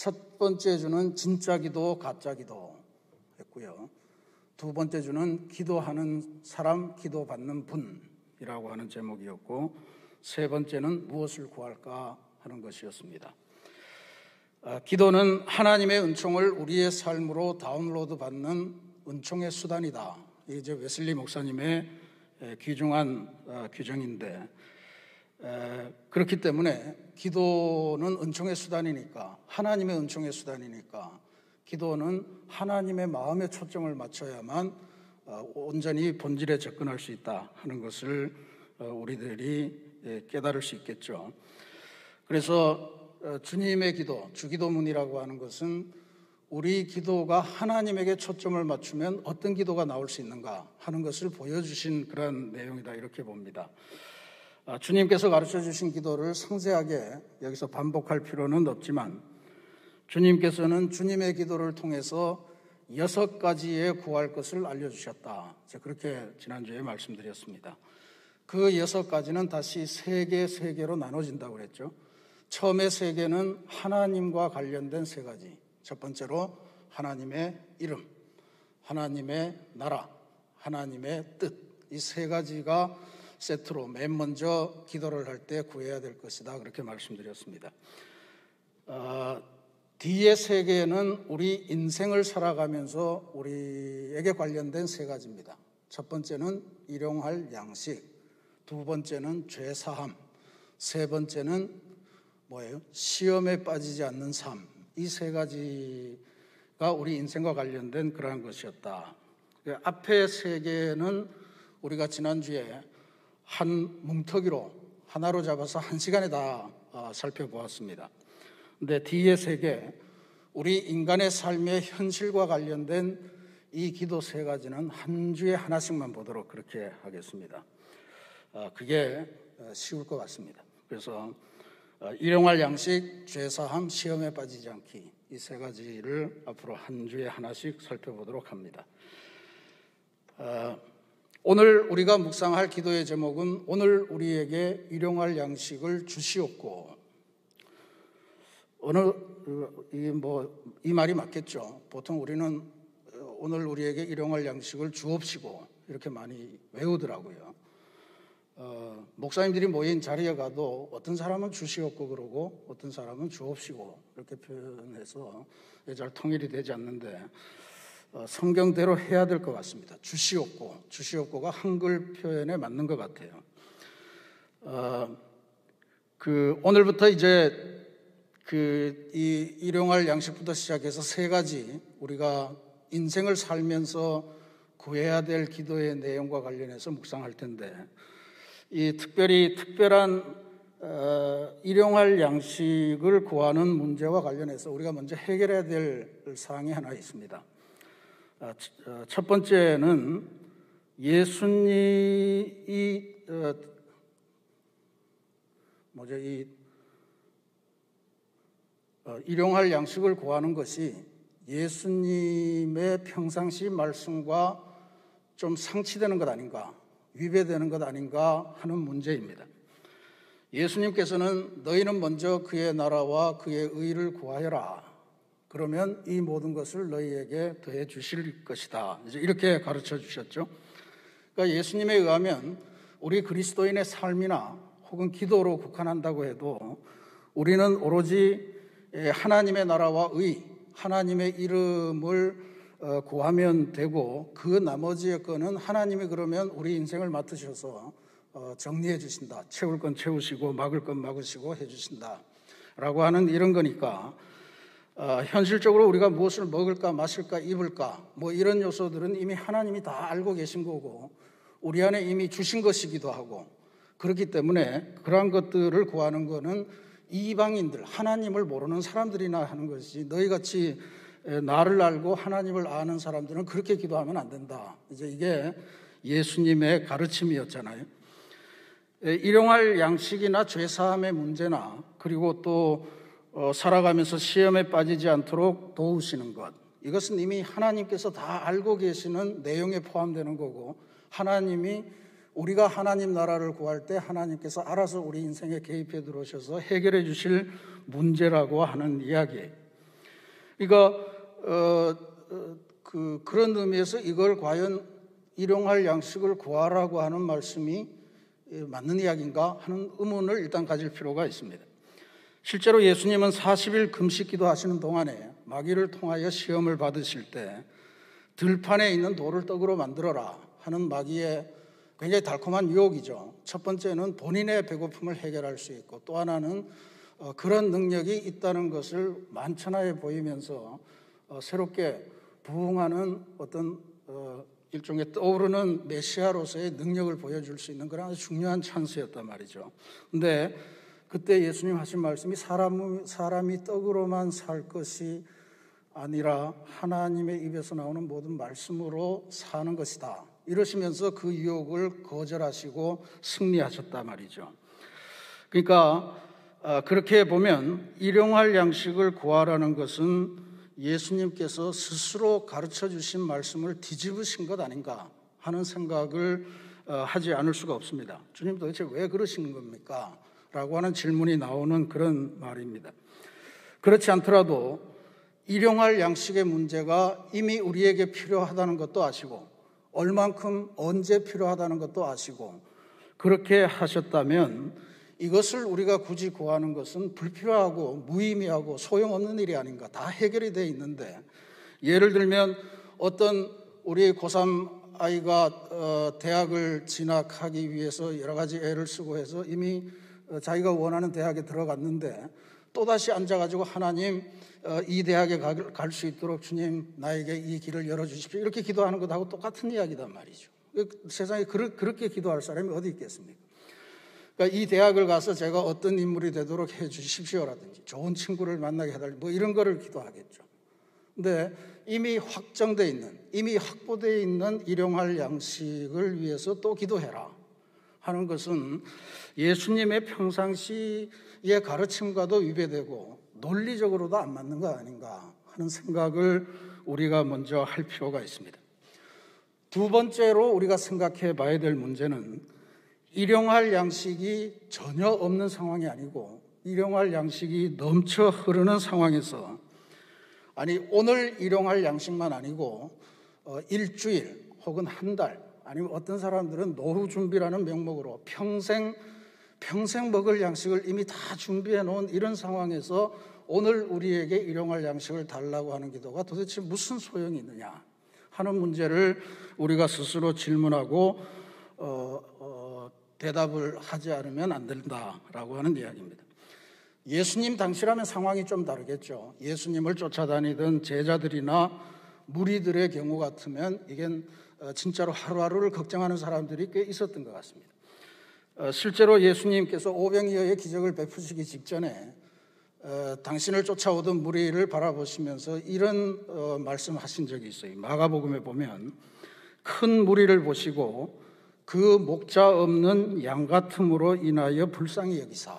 첫 번째 주는 진짜 기도, 가짜 기도 했고요. 두 번째 주는 기도하는 사람, 기도받는 분이라고 하는 제목이었고, 세 번째는 무엇을 구할까 하는 것이었습니다. 기도는 하나님의 은총을 우리의 삶으로 다운로드 받는 은총의 수단이다. 이제 웨슬리 목사님의 귀중한 규정인데, 그렇기 때문에 기도는 은총의 수단이니까, 하나님의 은총의 수단이니까 기도는 하나님의 마음에 초점을 맞춰야만 온전히 본질에 접근할 수 있다 하는 것을 우리들이 깨달을 수 있겠죠. 그래서 주님의 기도, 주기도문이라고 하는 것은 우리 기도가 하나님에게 초점을 맞추면 어떤 기도가 나올 수 있는가 하는 것을 보여주신 그런 내용이다, 이렇게 봅니다. 주님께서 가르쳐 주신 기도를 상세하게 여기서 반복할 필요는 없지만, 주님께서는 주님의 기도를 통해서 6가지의 구할 것을 알려주셨다. 제가 그렇게 지난주에 말씀드렸습니다. 그 6가지는 다시 3개로 나눠진다고 그랬죠. 처음에 3개는 하나님과 관련된 3가지. 첫 번째로 하나님의 이름, 하나님의 나라, 하나님의 뜻. 이 3가지가 세트로 맨 먼저 기도를 할 때 구해야 될 것이다, 그렇게 말씀드렸습니다. 뒤에 3개는 우리 인생을 살아가면서 우리에게 관련된 3가지입니다. 첫 번째는 일용할 양식, 두 번째는 죄사함, 세 번째는 뭐예요? 시험에 빠지지 않는 삶. 이 3가지가 우리 인생과 관련된 그러한 것이었다. 앞에 3개는 우리가 지난주에 한 뭉터기로 하나로 잡아서 1시간에 다 살펴보았습니다. 근데 뒤에 3개, 우리 인간의 삶의 현실과 관련된 이 기도 3가지는 한 주에 하나씩만 보도록 그렇게 하겠습니다. 그게 쉬울 것 같습니다. 그래서 일용할 양식, 죄사함, 시험에 빠지지 않기, 이 3가지를 앞으로 한 주에 하나씩 살펴보도록 합니다. 오늘 우리가 묵상할 기도의 제목은 오늘 우리에게 일용할 양식을 주시옵고, 이 말이 맞겠죠. 보통 우리는 오늘 우리에게 일용할 양식을 주옵시고 이렇게 많이 외우더라고요. 목사님들이 모인 자리에 가도 어떤 사람은 주시옵고 그러고 어떤 사람은 주옵시고 이렇게 표현해서 잘 통일이 되지 않는데, 성경대로 해야 될 것 같습니다. 주시옵고가 한글 표현에 맞는 것 같아요. 오늘부터 이제 이 일용할 양식부터 시작해서 3가지 우리가 인생을 살면서 구해야 될 기도의 내용과 관련해서 묵상할 텐데, 이 특별한 일용할 양식을 구하는 문제와 관련해서 우리가 먼저 해결해야 될 사항이 하나 있습니다. 첫 번째는 예수님이 일용할 양식을 구하는 것이 예수님의 평상시 말씀과 좀 상치되는 것 아닌가, 위배되는 것 아닌가 하는 문제입니다. 예수님께서는 너희는 먼저 그의 나라와 그의 의를 구하여라. 그러면 이 모든 것을 너희에게 더해 주실 것이다. 이제 이렇게 가르쳐 주셨죠. 그러니까 예수님에 의하면 우리 그리스도인의 삶이나 혹은 기도로 국한한다고 해도 우리는 오로지 하나님의 나라와 의, 하나님의 이름을 구하면 되고, 그 나머지의 거는 하나님이 그러면 우리 인생을 맡으셔서 정리해 주신다. 채울 건 채우시고 막을 건 막으시고 해 주신다 라고 하는 이런 거니까, 현실적으로 우리가 무엇을 먹을까 마실까 입을까 이런 요소들은 이미 하나님이 다 알고 계신 거고 우리 안에 이미 주신 것이기도 하고, 그렇기 때문에 그러한 것들을 구하는 거는 이방인들, 하나님을 모르는 사람들이나 하는 것이지, 너희같이 나를 알고 하나님을 아는 사람들은 그렇게 기도하면 안 된다. 이제 이게 예수님의 가르침이었잖아요. 일용할 양식이나 죄사함의 문제나, 그리고 또 살아가면서 시험에 빠지지 않도록 도우시는 것, 이것은 이미 하나님께서 다 알고 계시는 내용에 포함되는 거고, 하나님이 우리가 하나님 나라를 구할 때 하나님께서 알아서 우리 인생에 개입해 들어오셔서 해결해 주실 문제라고 하는 이야기예요. 그러니까 그런 의미에서 이걸 과연 일용할 양식을 구하라고 하는 말씀이 맞는 이야기인가 하는 의문을 일단 가질 필요가 있습니다. 실제로 예수님은 40일 금식 기도하시는 동안에 마귀를 통하여 시험을 받으실 때 들판에 있는 돌을 떡으로 만들어라 하는 마귀의 굉장히 달콤한 유혹이죠. 첫 번째는 본인의 배고픔을 해결할 수 있고, 또 하나는 그런 능력이 있다는 것을 만천하에 보이면서 새롭게 부흥하는 어떤 일종의 떠오르는 메시아로서의 능력을 보여줄 수 있는 그런 아주 중요한 찬스였단 말이죠. 근데 그때 예수님 하신 말씀이 사람이 떡으로만 살 것이 아니라 하나님의 입에서 나오는 모든 말씀으로 사는 것이다, 이러시면서 그 유혹을 거절하시고 승리하셨단 말이죠. 그러니까 그렇게 보면 일용할 양식을 구하라는 것은 예수님께서 스스로 가르쳐 주신 말씀을 뒤집으신 것 아닌가 하는 생각을 하지 않을 수가 없습니다. 주님 도대체 왜 그러신 겁니까? 라고 하는 질문이 나오는 그런 말입니다. 그렇지 않더라도 일용할 양식의 문제가 이미 우리에게 필요하다는 것도 아시고, 얼만큼 언제 필요하다는 것도 아시고, 그렇게 하셨다면 이것을 우리가 굳이 구하는 것은 불필요하고 무의미하고 소용없는 일이 아닌가. 다 해결이 되어 있는데, 예를 들면 어떤 우리 고3 아이가 대학을 진학하기 위해서 여러 가지 애를 쓰고 해서 이미 자기가 원하는 대학에 들어갔는데 또다시 앉아가지고 하나님, 이 대학에 갈 수 있도록 주님 나에게 이 길을 열어주십시오, 이렇게 기도하는 것하고 똑같은 이야기단 말이죠. 세상에 그렇게 기도할 사람이 어디 있겠습니까? 그러니까 이 대학을 가서 제가 어떤 인물이 되도록 해 주십시오라든지 좋은 친구를 만나게 해달라, 뭐 이런 거를 기도하겠죠. 근데 이미 확정되어 있는, 이미 확보되어 있는 일용할 양식을 위해서 또 기도해라 하는 것은 예수님의 평상시의 가르침과도 위배되고 논리적으로도 안 맞는 거 아닌가 하는 생각을 우리가 먼저 할 필요가 있습니다. 두 번째로 우리가 생각해 봐야 될 문제는 일용할 양식이 전혀 없는 상황이 아니고 일용할 양식이 넘쳐 흐르는 상황에서, 아니 오늘 일용할 양식만 아니고 일주일 혹은 한 달, 아니면 어떤 사람들은 노후 준비라는 명목으로 평생 먹을 양식을 이미 다 준비해 놓은 이런 상황에서 오늘 우리에게 일용할 양식을 달라고 하는 기도가 도대체 무슨 소용이 있느냐 하는 문제를 우리가 스스로 질문하고 대답을 하지 않으면 안 된다라고 하는 이야기입니다. 예수님 당시라면 상황이 좀 다르겠죠. 예수님을 쫓아다니던 제자들이나 무리들의 경우 같으면 이게 진짜로 하루하루를 걱정하는 사람들이 꽤 있었던 것 같습니다. 실제로 예수님께서 오병이어의 기적을 베푸시기 직전에 당신을 쫓아오던 무리를 바라보시면서 이런 말씀하신 적이 있어요. 마가복음에 보면 큰 무리를 보시고 그 목자 없는 양 같음으로 인하여 불쌍히 여기사,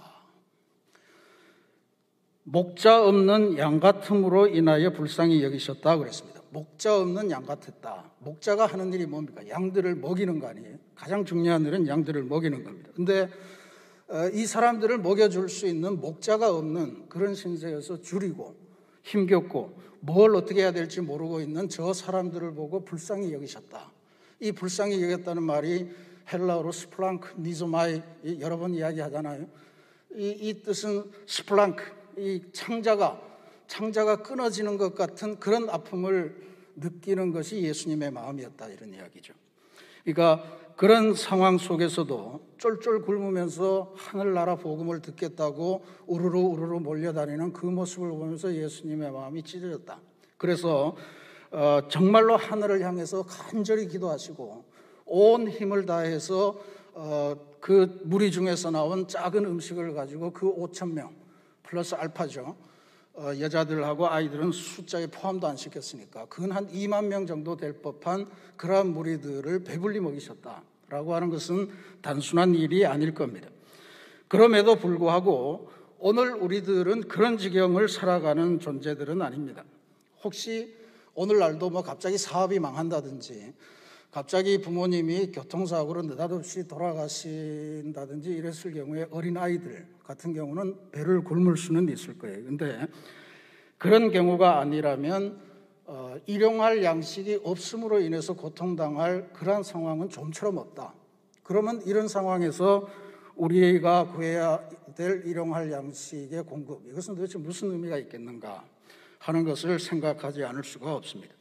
목자 없는 양 같음으로 인하여 불쌍히 여기셨다 그랬습니다. 목자 없는 양 같았다. 목자가 하는 일이 뭡니까? 양들을 먹이는 거 아니에요? 가장 중요한 일은 양들을 먹이는 겁니다. 근데 이 사람들을 먹여줄 수 있는 목자가 없는 그런 신세여서 줄이고 힘겹고 뭘 어떻게 해야 될지 모르고 있는 저 사람들을 보고 불쌍히 여기셨다. 이 불쌍히 여겼다는 말이 헬라어로 스플랑크 니조마이, 여러 번 이야기하잖아요. 이 뜻은 스플랑크, 이 창자가 끊어지는 것 같은 그런 아픔을 느끼는 것이 예수님의 마음이었다, 이런 이야기죠. 그러니까 그런 상황 속에서도 쫄쫄 굶으면서 하늘나라 복음을 듣겠다고 우르르 몰려다니는 그 모습을 보면서 예수님의 마음이 찢어졌다. 그래서 정말로 하늘을 향해서 간절히 기도하시고 온 힘을 다해서 그 무리 중에서 나온 작은 음식을 가지고 그 5,000명 플러스 알파죠, 여자들하고 아이들은 숫자에 포함도 안 시켰으니까 근 한 2만 명 정도 될 법한 그러한 무리들을 배불리 먹이셨다라고 하는 것은 단순한 일이 아닐 겁니다. 그럼에도 불구하고 오늘 우리들은 그런 지경을 살아가는 존재들은 아닙니다. 혹시 오늘날도 갑자기 사업이 망한다든지 갑자기 부모님이 교통사고로 느닷없이 돌아가신다든지 이랬을 경우에 어린아이들 같은 경우는 배를 굶을 수는 있을 거예요. 근데 그런 경우가 아니라면 일용할 양식이 없음으로 인해서 고통당할 그러한 상황은 좀처럼 없다. 그러면 이런 상황에서 우리가 구해야 될 일용할 양식의 공급, 이것은 도대체 무슨 의미가 있겠는가 하는 것을 생각하지 않을 수가 없습니다.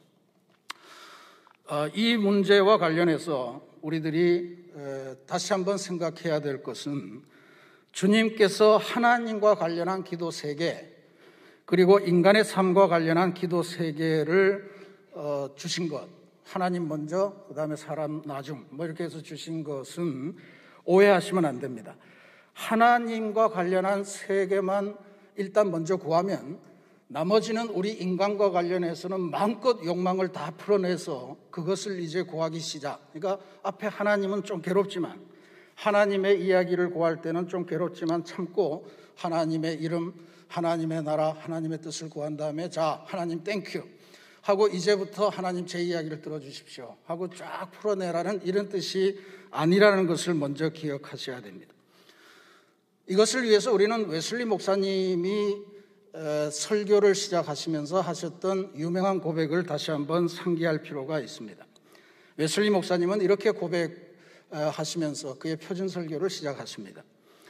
이 문제와 관련해서 우리들이 다시 한번 생각해야 될 것은 주님께서 하나님과 관련한 기도 세계, 그리고 인간의 삶과 관련한 기도 세계를 주신 것, 하나님 먼저 그 다음에 사람 나중 이렇게 해서 주신 것은 오해하시면 안 됩니다. 하나님과 관련한 세계만 일단 먼저 구하면 나머지는 우리 인간과 관련해서는 마음껏 욕망을 다 풀어내서 그것을 이제 구하기 시작. 그러니까 앞에 하나님은 좀 괴롭지만, 하나님의 이야기를 구할 때는 좀 괴롭지만 참고 하나님의 이름, 하나님의 나라, 하나님의 뜻을 구한 다음에 자, 하나님 땡큐 하고 이제부터 하나님 제 이야기를 들어주십시오 하고 쫙 풀어내라는 이런 뜻이 아니라는 것을 먼저 기억하셔야 됩니다. 이것을 위해서 우리는 웨슬리 목사님이 설교를 시작하시면서 하셨던 유명한 고백을 다시 한번 상기할 필요가 있습니다. 웨슬리 목사님은 이렇게 고백하시면서 그의 표준 설교를 시작하십니다.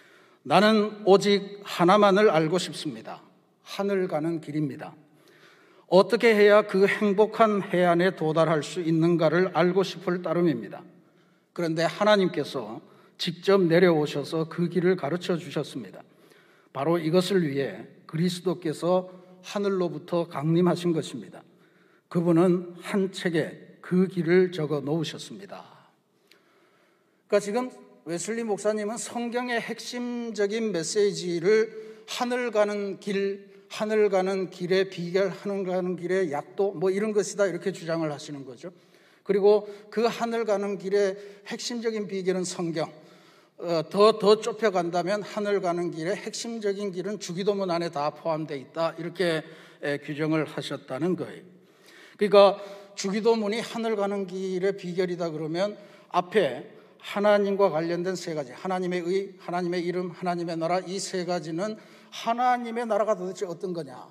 나는 오직 하나만을 알고 싶습니다. 하늘 가는 길입니다. 어떻게 해야 그 행복한 해안에 도달할 수 있는가를 알고 싶을 따름입니다. 그런데 하나님께서 직접 내려오셔서 그 길을 가르쳐 주셨습니다. 바로 이것을 위해 그리스도께서 하늘로부터 강림하신 것입니다. 그분은 한 책에 그 길을 적어 놓으셨습니다. 그러니까 지금 웨슬리 목사님은 성경의 핵심적인 메시지를 하늘 가는 길, 하늘 가는 길의 비결, 하늘 가는 길의 약도 이런 것이다 이렇게 주장을 하시는 거죠. 그리고 그 하늘 가는 길의 핵심적인 비결은 성경. 더 좁혀간다면 하늘 가는 길의 핵심적인 길은 주기도문 안에 다 포함되어 있다 이렇게 규정을 하셨다는 거예요. 그러니까 주기도문이 하늘 가는 길의 비결이다 그러면 앞에 하나님과 관련된 세 가지, 하나님의 의, 하나님의 이름, 하나님의 나라, 이 세 가지는 하나님의 나라가 도대체 어떤 거냐,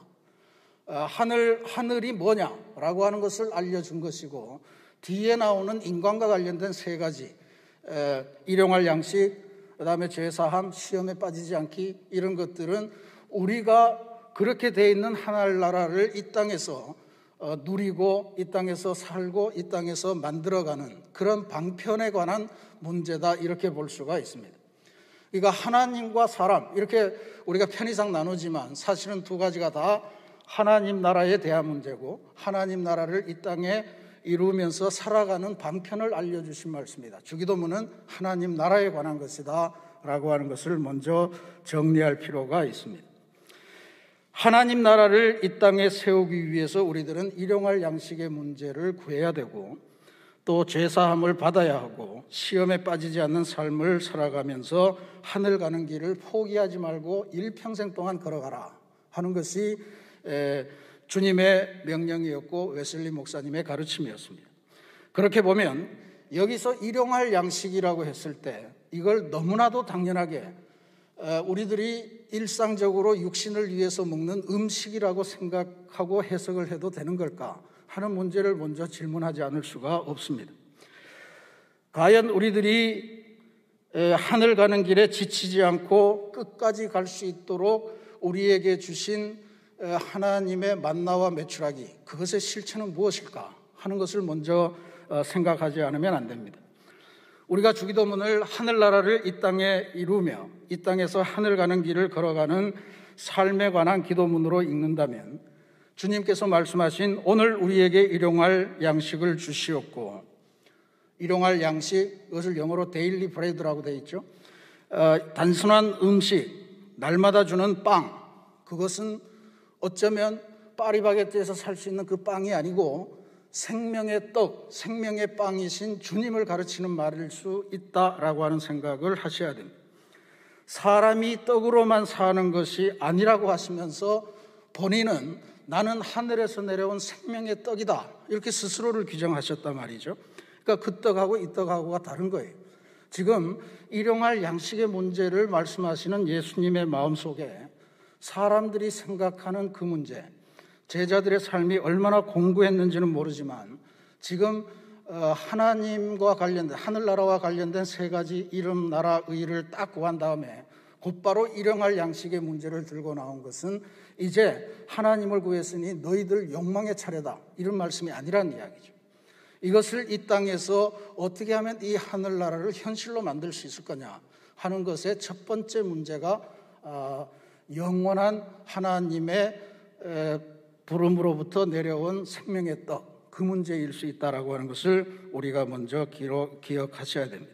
하늘이 뭐냐라고 하는 것을 알려준 것이고, 뒤에 나오는 인간과 관련된 세 가지, 일용할 양식, 그 다음에 죄사함, 시험에 빠지지 않기, 이런 것들은 우리가 그렇게 돼 있는 하늘나라를 이 땅에서 누리고 이 땅에서 살고 이 땅에서 만들어가는 그런 방편에 관한 문제다 이렇게 볼 수가 있습니다. 그러니까 하나님과 사람 이렇게 우리가 편의상 나누지만 사실은 두 가지가 다 하나님 나라에 대한 문제고, 하나님 나라를 이 땅에 이루면서 살아가는 방편을 알려주신 말씀입니다. 주기도문은 하나님 나라에 관한 것이다 라고 하는 것을 먼저 정리할 필요가 있습니다. 하나님 나라를 이 땅에 세우기 위해서 우리들은 일용할 양식의 문제를 구해야 되고, 또 죄사함을 받아야 하고, 시험에 빠지지 않는 삶을 살아가면서 하늘 가는 길을 포기하지 말고 일평생 동안 걸어가라 하는 것이 주님의 명령이었고 웨슬리 목사님의 가르침이었습니다. 그렇게 보면 여기서 일용할 양식이라고 했을 때 이걸 너무나도 당연하게 우리들이 일상적으로 육신을 위해서 먹는 음식이라고 생각하고 해석을 해도 되는 걸까 하는 문제를 먼저 질문하지 않을 수가 없습니다. 과연 우리들이 하늘 가는 길에 지치지 않고 끝까지 갈 수 있도록 우리에게 주신 하나님의 만나와 메추라기, 그것의 실체는 무엇일까 하는 것을 먼저 생각하지 않으면 안 됩니다. 우리가 주기도문을 하늘나라를 이 땅에 이루며 이 땅에서 하늘 가는 길을 걸어가는 삶에 관한 기도문으로 읽는다면 주님께서 말씀하신 오늘 우리에게 일용할 양식을 주시옵고, 일용할 양식, 이것을 영어로 데일리 브레드라고 되어 있죠. 단순한 음식, 날마다 주는 빵, 그것은 어쩌면 파리바게뜨에서 살 수 있는 그 빵이 아니고 생명의 떡, 생명의 빵이신 주님을 가르치는 말일 수 있다라고 하는 생각을 하셔야 됩니다. 사람이 떡으로만 사는 것이 아니라고 하시면서 본인은 나는 하늘에서 내려온 생명의 떡이다 이렇게 스스로를 규정하셨단 말이죠. 그러니까 그 떡하고 이 떡하고가 다른 거예요. 지금 일용할 양식의 문제를 말씀하시는 예수님의 마음속에 사람들이 생각하는 그 문제, 제자들의 삶이 얼마나 공고했는지는 모르지만 지금 하나님과 관련된, 하늘나라와 관련된 세 가지 이름, 나라, 의를 딱 구한 다음에 곧바로 일용할 양식의 문제를 들고 나온 것은 이제 하나님을 구했으니 너희들 욕망의 차례다, 이런 말씀이 아니라는 이야기죠. 이것을 이 땅에서 어떻게 하면 이 하늘나라를 현실로 만들 수 있을 거냐 하는 것의 첫 번째 문제가 영원한 하나님의 부름으로부터 내려온 생명의 떡, 그 문제일 수 있다라고 하는 것을 우리가 먼저 기억하셔야 됩니다.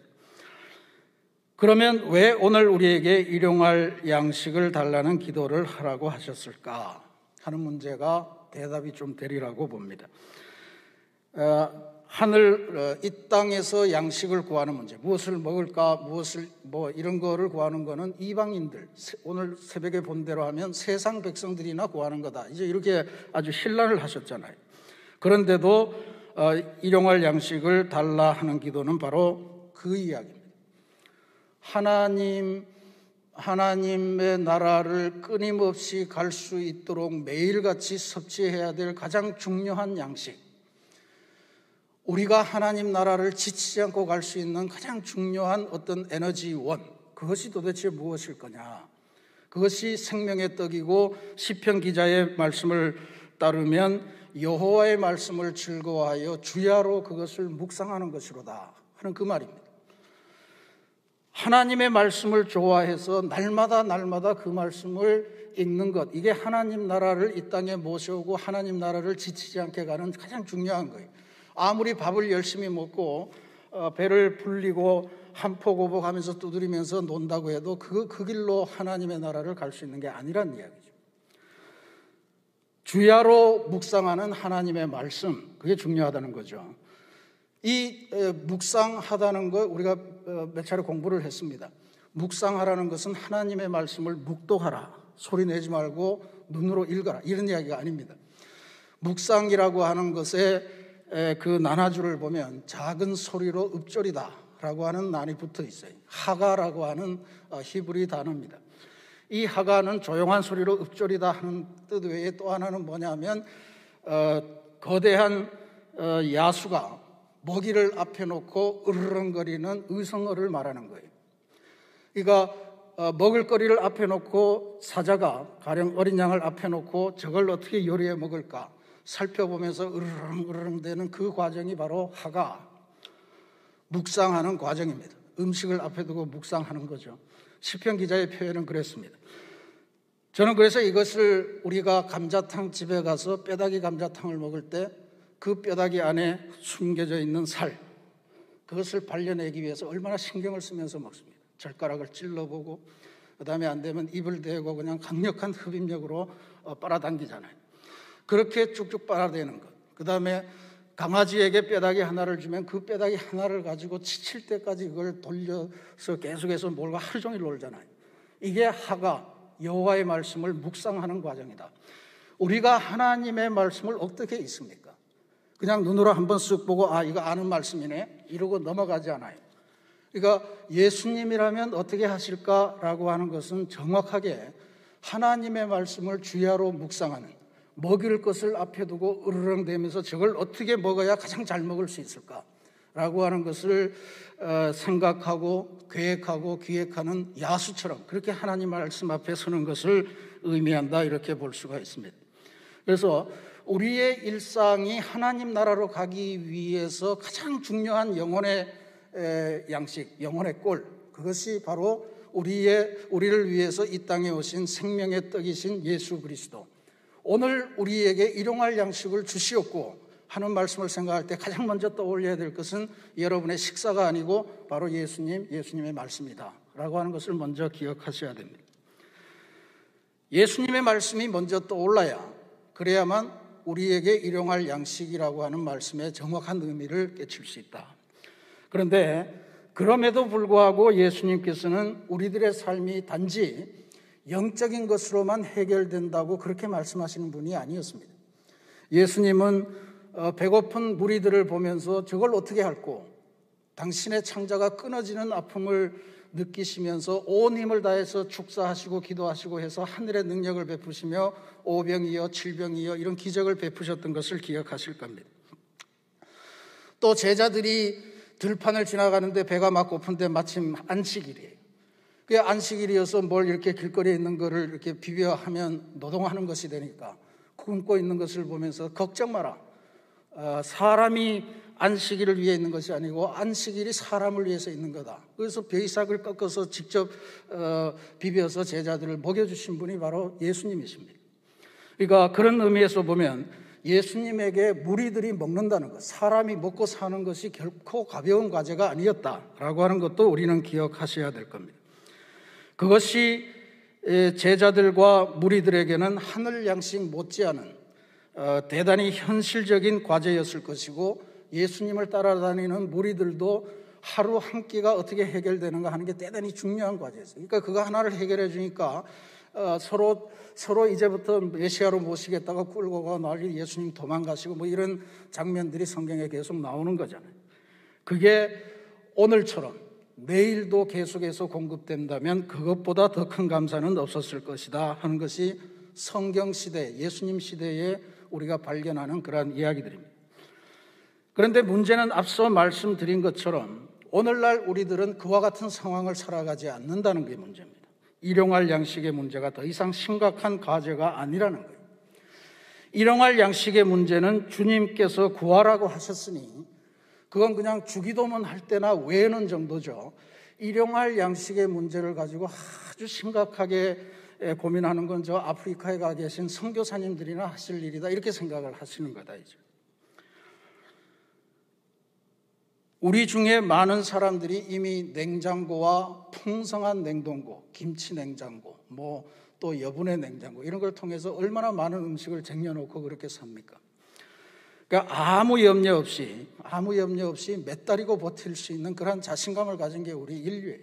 그러면 왜 오늘 우리에게 일용할 양식을 달라는 기도를 하라고 하셨을까 하는 문제가 대답이 좀 되리라고 봅니다. 이 땅에서 양식을 구하는 문제, 무엇을 먹을까, 이런 거를 구하는 거는 이방인들, 오늘 새벽에 본 대로 하면 세상 백성들이나 구하는 거다, 이제 이렇게 아주 신랄을 하셨잖아요. 그런데도 일용할 양식을 달라 하는 기도는 바로 그 이야기입니다. 하나님의 나라를 끊임없이 갈 수 있도록 매일같이 섭취해야 될 가장 중요한 양식, 우리가 하나님 나라를 지치지 않고 갈 수 있는 가장 중요한 어떤 에너지원, 그것이 도대체 무엇일 거냐? 그것이 생명의 떡이고 시편 기자의 말씀을 따르면 여호와의 말씀을 즐거워하여 주야로 그것을 묵상하는 것이로다 하는 그 말입니다. 하나님의 말씀을 좋아해서 날마다 그 말씀을 읽는 것, 이게 하나님 나라를 이 땅에 모셔오고 하나님 나라를 지치지 않게 가는 가장 중요한 거예요. 아무리 밥을 열심히 먹고 배를 불리고 한포고복하면서 두드리면서 논다고 해도 그 길로 하나님의 나라를 갈 수 있는 게 아니란 이야기죠. 주야로 묵상하는 하나님의 말씀, 그게 중요하다는 거죠. 이 묵상하다는 거 우리가 몇 차례 공부를 했습니다. 묵상하라는 것은 하나님의 말씀을 묵독하라, 소리 내지 말고 눈으로 읽어라, 이런 이야기가 아닙니다. 묵상이라고 하는 것에 그 난하주를 보면 작은 소리로 읊조리다 라고 하는 난이 붙어 있어요. 하가라고 하는 히브리 단어입니다. 이 하가는 조용한 소리로 읊조리다 하는 뜻 외에 또 하나는 뭐냐면 거대한 야수가 먹이를 앞에 놓고 으르렁거리는 의성어를 말하는 거예요. 그러니까 먹을거리를 앞에 놓고 사자가 가령 어린 양을 앞에 놓고 저걸 어떻게 요리해 먹을까 살펴보면서 으르렁 되는 그 과정이 바로 하가, 묵상하는 과정입니다. 음식을 앞에 두고 묵상하는 거죠. 시편 기자의 표현은 그랬습니다. 저는 그래서 이것을 우리가 감자탕 집에 가서 뼈다귀 감자탕을 먹을 때 그 뼈다귀 안에 숨겨져 있는 살, 그것을 발려내기 위해서 얼마나 신경을 쓰면서 먹습니다. 젓가락을 찔러보고 그 다음에 안 되면 입을 대고 그냥 강력한 흡입력으로 빨아당기잖아요. 그렇게 쭉쭉 빨아대는 것. 그 다음에 강아지에게 뼈다귀 하나를 주면 그 뼈다귀 하나를 가지고 지칠 때까지 그걸 돌려서 계속해서 몰고 하루 종일 놀잖아요. 이게 하가, 여호와의 말씀을 묵상하는 과정이다. 우리가 하나님의 말씀을 어떻게 읽습니까? 그냥 눈으로 한번 쓱 보고 이거 아는 말씀이네 이러고 넘어가지 않아요. 그러니까 예수님이라면 어떻게 하실까라고 하는 것은 정확하게 하나님의 말씀을 주야로 묵상하는, 먹일 것을 앞에 두고 으르렁대면서 저걸 어떻게 먹어야 가장 잘 먹을 수 있을까라고 하는 것을 생각하고 계획하고 기획하는 야수처럼 그렇게 하나님 말씀 앞에 서는 것을 의미한다, 이렇게 볼 수가 있습니다. 그래서 우리의 일상이 하나님 나라로 가기 위해서 가장 중요한 영혼의 양식, 영혼의 꼴, 그것이 바로 우리를 위해서 이 땅에 오신 생명의 떡이신 예수 그리스도, 오늘 우리에게 일용할 양식을 주시옵고 하는 말씀을 생각할 때 가장 먼저 떠올려야 될 것은 여러분의 식사가 아니고 바로 예수님의 말씀이다 라고 하는 것을 먼저 기억하셔야 됩니다. 예수님의 말씀이 먼저 떠올라야, 그래야만 우리에게 일용할 양식이라고 하는 말씀에 정확한 의미를 깨칠 수 있다. 그런데 그럼에도 불구하고 예수님께서는 우리들의 삶이 단지 영적인 것으로만 해결된다고 그렇게 말씀하시는 분이 아니었습니다. 예수님은 배고픈 무리들을 보면서 저걸 어떻게 할꼬, 당신의 창자가 끊어지는 아픔을 느끼시면서 온 힘을 다해서 축사하시고 기도하시고 해서 하늘의 능력을 베푸시며 오병이어 칠병이어 이런 기적을 베푸셨던 것을 기억하실 겁니다. 또 제자들이 들판을 지나가는데 배가 막 고픈데 마침 안식일이에요. 그 안식일이어서 뭘 이렇게 길거리에 있는 거를 이렇게 비벼하면 노동하는 것이 되니까 굶고 있는 것을 보면서 걱정 마라. 사람이 안식일을 위해 있는 것이 아니고 안식일이 사람을 위해서 있는 거다. 그래서 벼이삭을 꺾어서 직접 비벼서 제자들을 먹여주신 분이 바로 예수님이십니다. 그러니까 그런 의미에서 보면 예수님에게 무리들이 먹는다는 것, 사람이 먹고 사는 것이 결코 가벼운 과제가 아니었다라고 하는 것도 우리는 기억하셔야 될 겁니다. 그것이 제자들과 무리들에게는 하늘 양식 못지않은 대단히 현실적인 과제였을 것이고, 예수님을 따라다니는 무리들도 하루 한 끼가 어떻게 해결되는가 하는 게 대단히 중요한 과제였어요. 그러니까 그거 하나를 해결해 주니까 서로 이제부터 메시아로 모시겠다가 끌고 가 난리 예수님 도망가시고 뭐 이런 장면들이 성경에 계속 나오는 거잖아요. 그게 오늘처럼 내일도 계속해서 공급된다면 그것보다 더 큰 감사는 없었을 것이다 하는 것이 성경 시대, 예수님 시대에 우리가 발견하는 그러한 이야기들입니다. 그런데 문제는 앞서 말씀드린 것처럼 오늘날 우리들은 그와 같은 상황을 살아가지 않는다는 게 문제입니다. 일용할 양식의 문제가 더 이상 심각한 과제가 아니라는 거예요. 일용할 양식의 문제는 주님께서 구하라고 하셨으니 그건 그냥 주기도문 할 때나 외우는 정도죠. 일용할 양식의 문제를 가지고 아주 심각하게 고민하는 건 저 아프리카에 가 계신 선교사님들이나 하실 일이다 이렇게 생각을 하시는 거다 이제. 우리 중에 많은 사람들이 이미 냉장고와 풍성한 냉동고, 김치 냉장고, 뭐 또 여분의 냉장고 이런 걸 통해서 얼마나 많은 음식을 쟁여놓고 그렇게 삽니까? 그러니까 아무 염려 없이 몇 달이고 버틸 수 있는 그런 자신감을 가진 게 우리 인류예요.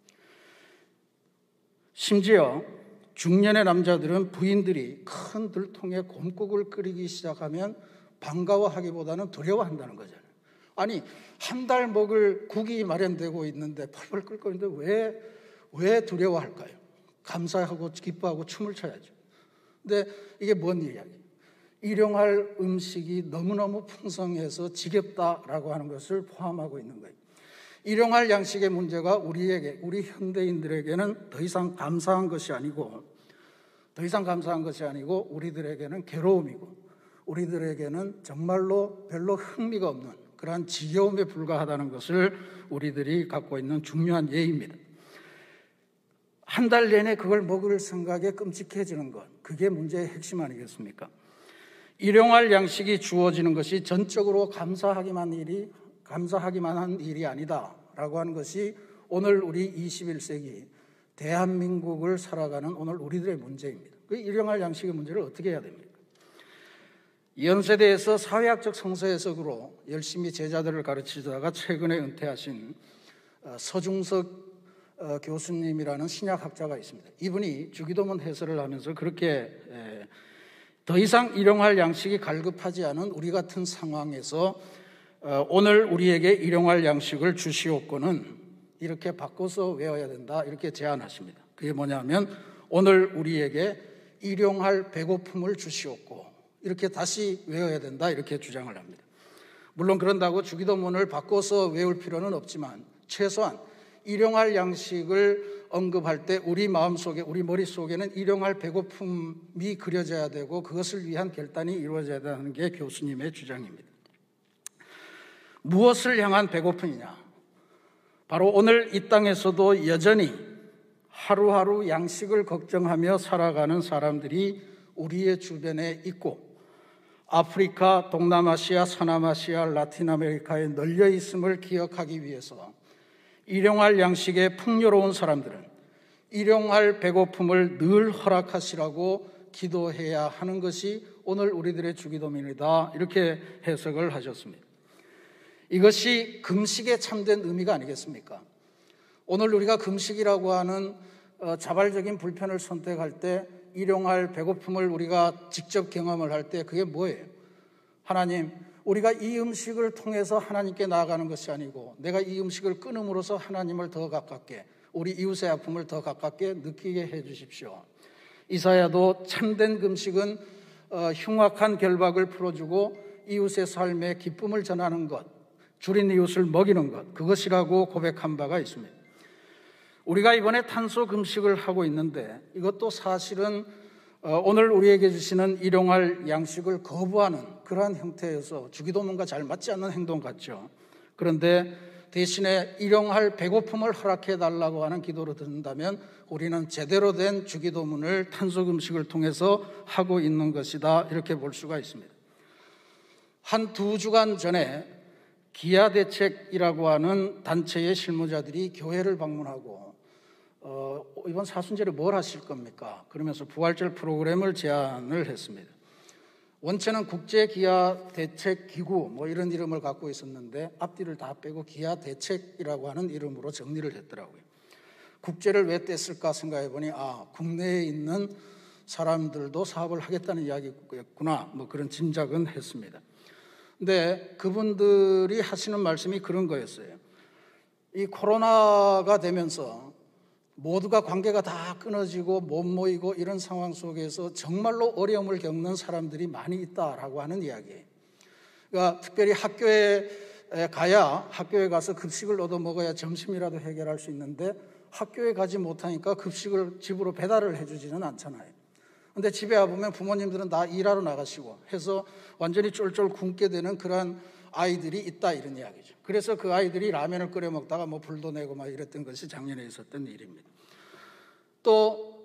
심지어 중년의 남자들은 부인들이 큰 들통에 곰국을 끓이기 시작하면 반가워하기보다는 두려워한다는 거잖아요. 아니 한 달 먹을 국이 마련되고 있는데 펄펄 끓고 있는데 왜 두려워할까요? 감사하고 기뻐하고 춤을 춰야죠. 근데 이게 뭔 일이야? 일용할 음식이 너무너무 풍성해서 지겹다라고 하는 것을 포함하고 있는 거예요. 일용할 양식의 문제가 우리 현대인들에게는 더 이상 감사한 것이 아니고 우리들에게는 괴로움이고 우리들에게는 정말로 별로 흥미가 없는 그러한 지겨움에 불과하다는 것을 우리들이 갖고 있는 중요한 예입니다. 한 달 내내 그걸 먹을 생각에 끔찍해지는 것, 그게 문제의 핵심 아니겠습니까? 일용할 양식이 주어지는 것이 전적으로 감사하기만 한 일이 아니다라고 하는 것이 오늘 우리 21세기 대한민국을 살아가는 오늘 우리들의 문제입니다. 그 일용할 양식의 문제를 어떻게 해야 됩니까? 연세대에서 사회학적 성서 해석으로 열심히 제자들을 가르치다가 최근에 은퇴하신 서중석 교수님이라는 신약학자가 있습니다. 이분이 주기도문 해설을 하면서 그렇게 더 이상 일용할 양식이 갈급하지 않은 우리 같은 상황에서 오늘 우리에게 일용할 양식을 주시옵고는 이렇게 바꿔서 외워야 된다 이렇게 제안하십니다. 그게 뭐냐면 오늘 우리에게 일용할 배고픔을 주시옵고 이렇게 다시 외워야 된다 이렇게 주장을 합니다. 물론 그런다고 주기도문을 바꿔서 외울 필요는 없지만 최소한 일용할 양식을 언급할 때 우리 마음속에 우리 머릿속에는 일용할 배고픔이 그려져야 되고 그것을 위한 결단이 이루어져야 되는 게 교수님의 주장입니다. 무엇을 향한 배고픔이냐? 바로 오늘 이 땅에서도 여전히 하루하루 양식을 걱정하며 살아가는 사람들이 우리의 주변에 있고 아프리카, 동남아시아, 서남아시아, 라틴 아메리카에 널려 있음을 기억하기 위해서 일용할 양식에 풍요로운 사람들은 일용할 배고픔을 늘 허락하시라고 기도해야 하는 것이 오늘 우리들의 주기도문이다 이렇게 해석을 하셨습니다. 이것이 금식에 참된 의미가 아니겠습니까? 오늘 우리가 금식이라고 하는 자발적인 불편을 선택할 때 일용할 배고픔을 우리가 직접 경험을 할 때 그게 뭐예요? 하나님, 우리가 이 음식을 통해서 하나님께 나아가는 것이 아니고 내가 이 음식을 끊음으로써 하나님을 더 가깝게 우리 이웃의 아픔을 더 가깝게 느끼게 해 주십시오. 이사야도 참된 금식은 흉악한 결박을 풀어주고 이웃의 삶에 기쁨을 전하는 것, 줄인 이웃을 먹이는 것, 그것이라고 고백한 바가 있습니다. 우리가 이번에 탄소 금식을 하고 있는데 이것도 사실은 오늘 우리에게 주시는 일용할 양식을 거부하는 그러한 형태여서 주기도문과 잘 맞지 않는 행동 같죠. 그런데 대신에 일용할 배고픔을 허락해 달라고 하는 기도를 듣는다면 우리는 제대로 된 주기도문을 탄소 금식을 통해서 하고 있는 것이다, 이렇게 볼 수가 있습니다. 한 2주간 전에 기아대책이라고 하는 단체의 실무자들이 교회를 방문하고 이번 사순절에 뭘 하실 겁니까? 그러면서 부활절 프로그램을 제안을 했습니다. 원체는 국제기아대책기구 뭐 이런 이름을 갖고 있었는데 앞뒤를 다 빼고 기아대책이라고 하는 이름으로 정리를 했더라고요. 국제를 왜 뗐을까 생각해 보니 국내에 있는 사람들도 사업을 하겠다는 이야기였구나, 뭐 그런 짐작은 했습니다. 근데 그분들이 하시는 말씀이 그런 거였어요. 이 코로나가 되면서 모두가 관계가 다 끊어지고 못 모이고 이런 상황 속에서 정말로 어려움을 겪는 사람들이 많이 있다라고 하는 이야기예요. 그러니까 특별히 학교에 가야 학교에 가서 급식을 얻어 먹어야 점심이라도 해결할 수 있는데 학교에 가지 못하니까 급식을 집으로 배달을 해주지는 않잖아요. 근데 집에 와보면 부모님들은 다 일하러 나가시고 해서 완전히 쫄쫄 굶게 되는 그러한 아이들이 있다, 이런 이야기죠. 그래서 그 아이들이 라면을 끓여 먹다가 뭐 불도 내고 막 이랬던 것이 작년에 있었던 일입니다. 또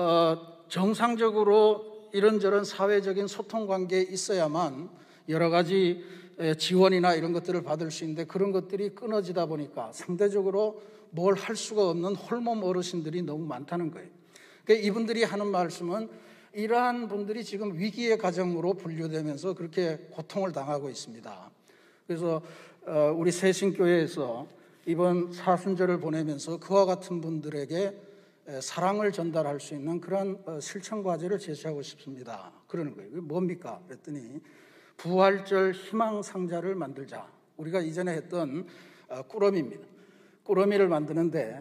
정상적으로 이런저런 사회적인 소통 관계에 있어야만 여러 가지 지원이나 이런 것들을 받을 수 있는데 그런 것들이 끊어지다 보니까 상대적으로 뭘 할 수가 없는 홀몸 어르신들이 너무 많다는 거예요. 그러니까 이분들이 하는 말씀은 이러한 분들이 지금 위기의 가정으로 분류되면서 그렇게 고통을 당하고 있습니다. 그래서 우리 새신교회에서 이번 사순절을 보내면서 그와 같은 분들에게 사랑을 전달할 수 있는 그런 실천 과제를 제시하고 싶습니다. 그러는 거예요. 그게 뭡니까? 그랬더니 부활절 희망 상자를 만들자. 우리가 이전에 했던 꾸러미입니다. 꾸러미를 만드는데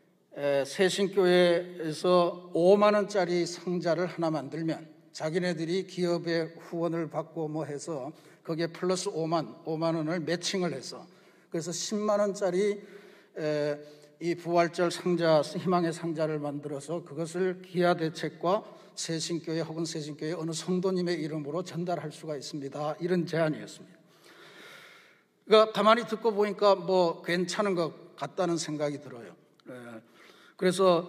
새신교회에서 5만 원짜리 상자를 하나 만들면 자기네들이 기업의 후원을 받고 뭐 해서 거기에 플러스 5만 원을 매칭을 해서 그래서 10만 원짜리 이 부활절 상자, 희망의 상자를 만들어서 그것을 기아대책과 새신교회 혹은 새신교회 어느 성도님의 이름으로 전달할 수가 있습니다. 이런 제안이었습니다. 그러니까 가만히 듣고 보니까 뭐 괜찮은 것 같다는 생각이 들어요. 그래서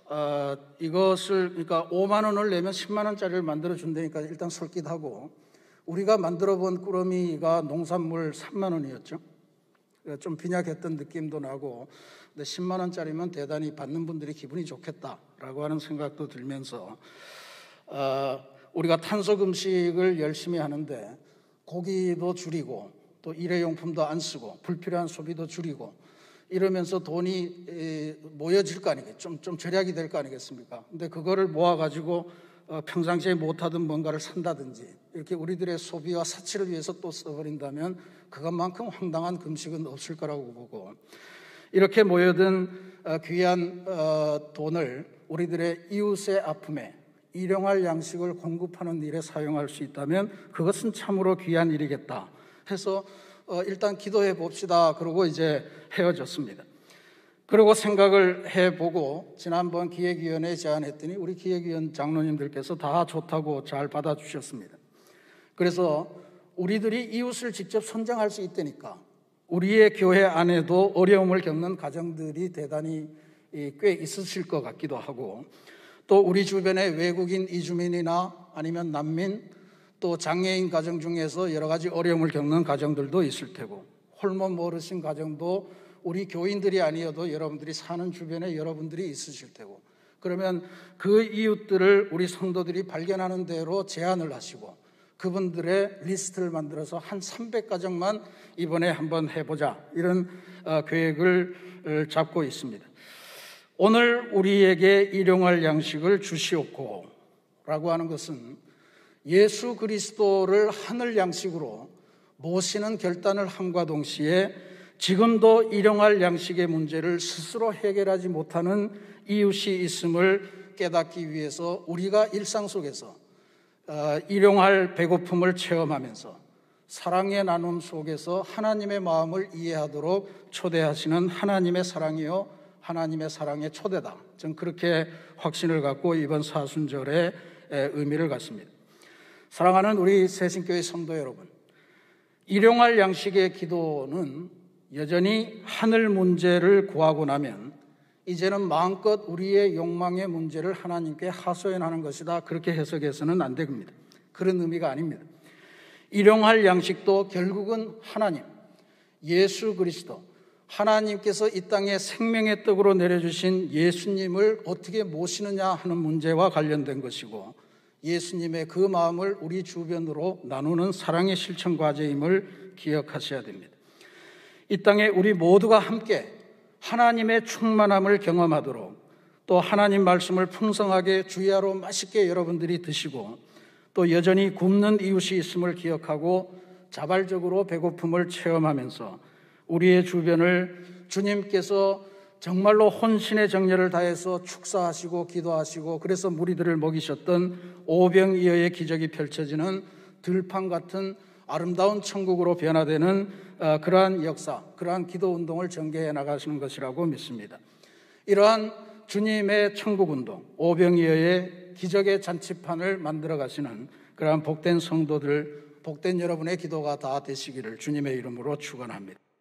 이것을 그러니까 5만 원을 내면 10만 원짜리를 만들어 준다니까 일단 솔깃하고, 우리가 만들어 본 꾸러미가 농산물 3만 원이었죠. 좀 빈약했던 느낌도 나고, 근데 10만 원짜리면 대단히 받는 분들이 기분이 좋겠다라고 하는 생각도 들면서 우리가 탄소 금식을 열심히 하는데 고기도 줄이고 또 일회용품도 안 쓰고 불필요한 소비도 줄이고 이러면서 돈이 모여질 거 아니겠죠. 좀 절약이 될 거 아니겠습니까? 근데 그거를 모아가지고 평상시에 못하던 뭔가를 산다든지 이렇게 우리들의 소비와 사치를 위해서 또 써버린다면 그것만큼 황당한 금식은 없을 거라고 보고, 이렇게 모여든 귀한 돈을 우리들의 이웃의 아픔에 일용할 양식을 공급하는 일에 사용할 수 있다면 그것은 참으로 귀한 일이겠다 해서 일단 기도해 봅시다. 그러고 이제 헤어졌습니다. 그리고 생각을 해보고 지난번 기획위원회에 제안했더니 우리 기획위원 장로님들께서 다 좋다고 잘 받아주셨습니다. 그래서 우리들이 이웃을 직접 선정할 수 있다니까 우리의 교회 안에도 어려움을 겪는 가정들이 대단히 꽤 있으실 것 같기도 하고, 또 우리 주변에 외국인 이주민이나 아니면 난민 또 장애인 가정 중에서 여러 가지 어려움을 겪는 가정들도 있을 테고, 홀몸 어르신 가정도 우리 교인들이 아니어도 여러분들이 사는 주변에 여러분들이 있으실 테고, 그러면 그 이웃들을 우리 성도들이 발견하는 대로 제안을 하시고 그분들의 리스트를 만들어서 한 300가정만 이번에 한번 해보자, 이런 계획을 잡고 있습니다. 오늘 우리에게 일용할 양식을 주시옵고 라고 하는 것은 예수 그리스도를 하늘 양식으로 모시는 결단을 함과 동시에 지금도 일용할 양식의 문제를 스스로 해결하지 못하는 이웃이 있음을 깨닫기 위해서 우리가 일상 속에서 일용할 배고픔을 체험하면서 사랑의 나눔 속에서 하나님의 마음을 이해하도록 초대하시는 하나님의 사랑이요 하나님의 사랑의 초대다. 저는 그렇게 확신을 갖고 이번 사순절의 의미를 갖습니다. 사랑하는 우리 새신교회 성도 여러분, 일용할 양식의 기도는 여전히 하늘 문제를 구하고 나면 이제는 마음껏 우리의 욕망의 문제를 하나님께 하소연하는 것이다. 그렇게 해석해서는 안 됩니다. 그런 의미가 아닙니다. 일용할 양식도 결국은 하나님, 예수 그리스도, 하나님께서 이 땅에 생명의 떡으로 내려주신 예수님을 어떻게 모시느냐 하는 문제와 관련된 것이고, 예수님의 그 마음을 우리 주변으로 나누는 사랑의 실천 과제임을 기억하셔야 됩니다. 이 땅에 우리 모두가 함께 하나님의 충만함을 경험하도록, 또 하나님 말씀을 풍성하게 주야로 맛있게 여러분들이 드시고, 또 여전히 굶는 이웃이 있음을 기억하고 자발적으로 배고픔을 체험하면서 우리의 주변을 주님께서 정말로 혼신의 정열을 다해서 축사하시고 기도하시고 그래서 무리들을 먹이셨던 오병이어의 기적이 펼쳐지는 들판 같은 아름다운 천국으로 변화되는 그러한 역사, 그러한 기도 운동을 전개해 나가시는 것이라고 믿습니다. 이러한 주님의 천국운동, 오병이어의 기적의 잔치판을 만들어 가시는 그러한 복된 성도들, 복된 여러분의 기도가 다 되시기를 주님의 이름으로 축원합니다.